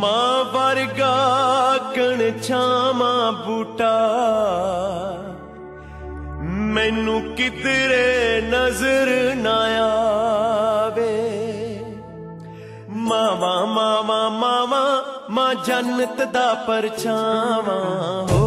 मां वर्गा कण छामा बूटा मैनू किधरे नजर ना आवे। मावा मावा मावा मां जन्नत दा परछावा हो।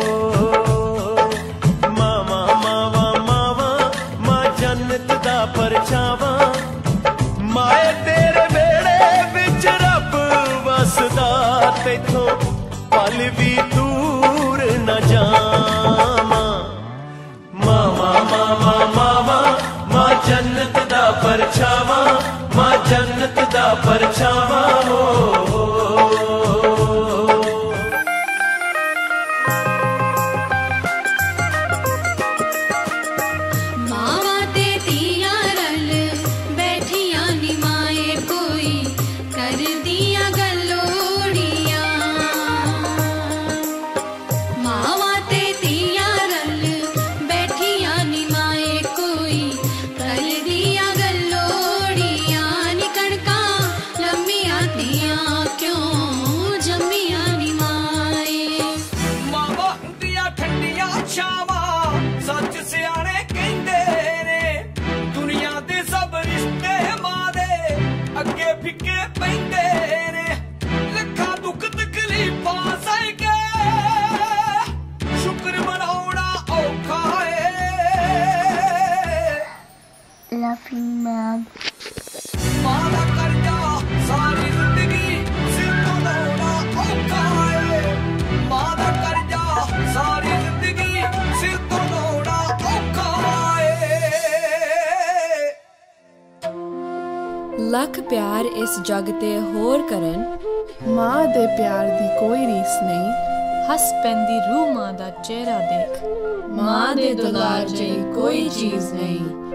मावा मावा मावा मां जन्नत दा परछावा। माए तेरे बेड़े विच रब वसदा तेथों पल भी दूर न जावा। मावा मावा मावा मां जन्नत दा परछावा। मां जन्नत दा परछावा हो। लख प्यार इस जग ते होर करन। मां दे प्यार दी कोई रीस नहीं। हस पैंदी रूह मां दा चेहरा देख। मां दे दुलार जई कोई चीज नहीं।